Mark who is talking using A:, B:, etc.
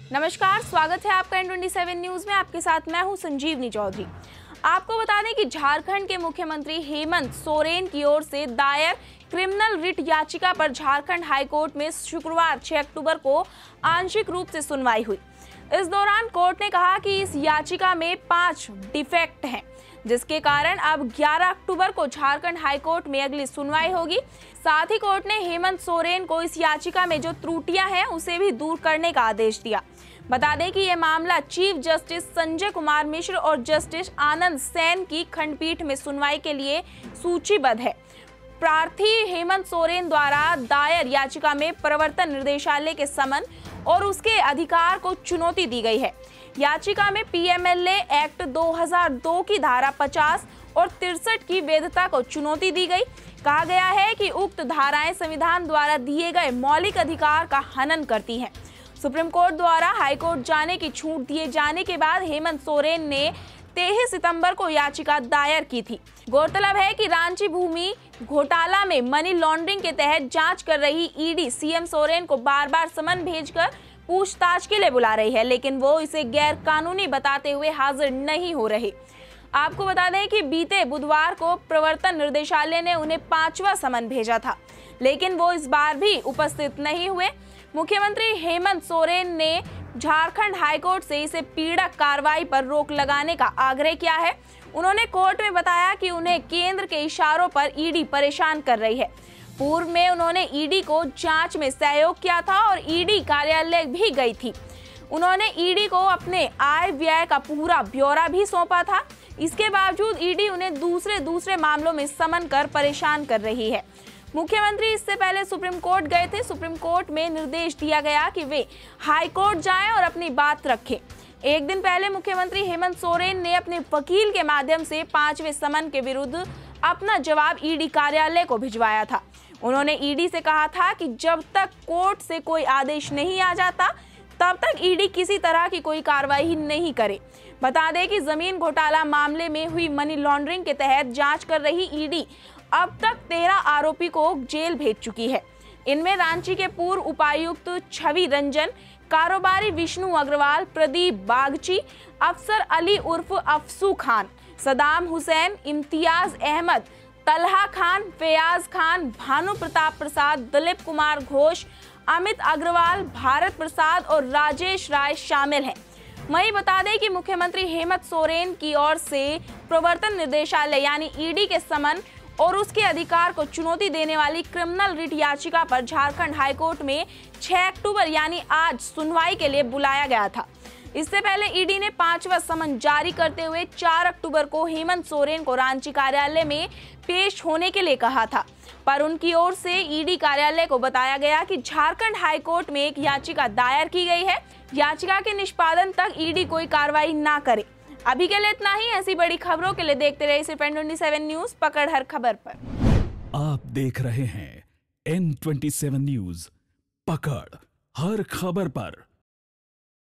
A: नमस्कार, स्वागत है आपका N27 न्यूज में। आपके साथ मैं हूं संजीवनी चौधरी। आपको बता दें कि झारखंड के मुख्यमंत्री हेमंत सोरेन की ओर से दायर क्रिमिनल रिट याचिका पर झारखंड हाईकोर्ट में शुक्रवार 6 अक्टूबर को आंशिक रूप से सुनवाई हुई। इस दौरान कोर्ट ने कहा कि इस याचिका में 5 डिफेक्ट हैं, जिसके कारण अब 11 अक्टूबर को झारखंड हाईकोर्ट में अगली सुनवाई होगी। साथ ही कोर्ट ने हेमंत सोरेन को इस याचिका में जो त्रुटियां हैं उसे भी दूर करने का आदेश दिया। बता दें कि यह मामला चीफ जस्टिस संजय कुमार मिश्र और जस्टिस आनंद सेन की खंडपीठ में सुनवाई के लिए सूचीबद्ध है। प्रार्थी हेमंत सोरेन द्वारा दायर याचिका में प्रवर्तन निर्देशालय के समन और उसके अधिकार को चुनौती दी गई है। याचिका में पीएमएलए एक्ट 2002 की धारा 50 और 63 की वैधता को चुनौती दी गई। कहा गया है कि उक्त धाराएं संविधान द्वारा दिए गए मौलिक अधिकार का हनन करती हैं। सुप्रीम कोर्ट द्वारा हाईकोर्ट जाने की छूट दिए जाने के बाद हेमंत सोरेन ने 23 सितंबर को याचिका दायर की थी। गौरतलब है कि रांची भूमि घोटाला में मनी लॉन्ड्रिंग के तहत जांच कर रही ईडी सीएम सोरेन को बार-बार समन भेजकर पूछताछ के लिए बुला रही है, लेकिन वो इसे गैर कानूनी बताते हुए हाजिर नहीं हो रहे। आपको बता दें कि बीते बुधवार को प्रवर्तन निर्देशालय ने उन्हें 5वां समन भेजा था, लेकिन वो इस बार भी उपस्थित नहीं हुए। मुख्यमंत्री हेमंत सोरेन ने झारखंड हाईकोर्ट से इसे पीड़क कार्रवाई पर रोक लगाने का आग्रह किया है। उन्होंने कोर्ट में बताया कि उन्हें केंद्र के इशारों पर ईडी परेशान कर रही है। पूर्व में उन्होंने ईडी को जांच में सहयोग किया था और ईडी कार्यालय भी गई थी। उन्होंने ईडी को अपने आय व्यय का पूरा ब्यौरा भी सौंपा था। इसके बावजूद ईडी उन्हें दूसरे मामलों में समन कर परेशान कर रही है। मुख्यमंत्री इससे पहले सुप्रीम कोर्ट गए थे। सुप्रीम कोर्ट में निर्देश दिया गया कि वे हाई कोर्ट जाएं और अपनी बात रखें। एक दिन पहले मुख्यमंत्री हेमंत सोरेन ने अपने वकील के माध्यम से 5वें समन के विरुद्ध अपना जवाब ईडी कार्यालय को भिजवाया था। उन्होंने ईडी से कहा था कि जब तक कोर्ट से कोई आदेश नहीं आ जाता तब तक ईडी किसी तरह की कोई कार्रवाई नहीं करे। बता दें कि जमीन घोटाला मामले में हुई मनी लॉन्ड्रिंग के तहत जांच कर रही ईडी अब तक 13 आरोपी को जेल भेज चुकी है। इनमें रांची के पूर्व उपायुक्त छवि रंजन, कारोबारी विष्णु अग्रवाल, प्रदीप बागची, अफसर अली उर्फ अफसू खान, सदाम हुसैन, इम्तियाज अहमद, तलहा खान, फयाज खान, भानु प्रताप प्रसाद, दिलीप कुमार घोष, अमित अग्रवाल, भारत प्रसाद और राजेश राय शामिल हैं। वहीं बता दें कि मुख्यमंत्री हेमंत सोरेन की ओर से प्रवर्तन निर्देशालय यानी ईडी के समन और उसके अधिकार को चुनौती देने वाली क्रिमिनल रिट याचिका पर झारखंड हाईकोर्ट में 6 अक्टूबर यानी आज सुनवाई के लिए बुलाया गया था। इससे पहले ईडी ने 5वां समन जारी करते हुए 4 अक्टूबर को हेमंत सोरेन को रांची कार्यालय में पेश होने के लिए कहा था, पर उनकी ओर से ईडी कार्यालय को बताया गया कि झारखंड हाईकोर्ट में एक याचिका दायर की गई है। याचिका के निष्पादन तक ईडी कोई कार्रवाई ना करे। अभी के लिए इतना ही। ऐसी बड़ी खबरों के लिए देखते रहिए सिर्फ N27 न्यूज, पकड़ हर खबर पर।
B: आप देख रहे हैं N27 न्यूज, पकड़ हर खबर पर।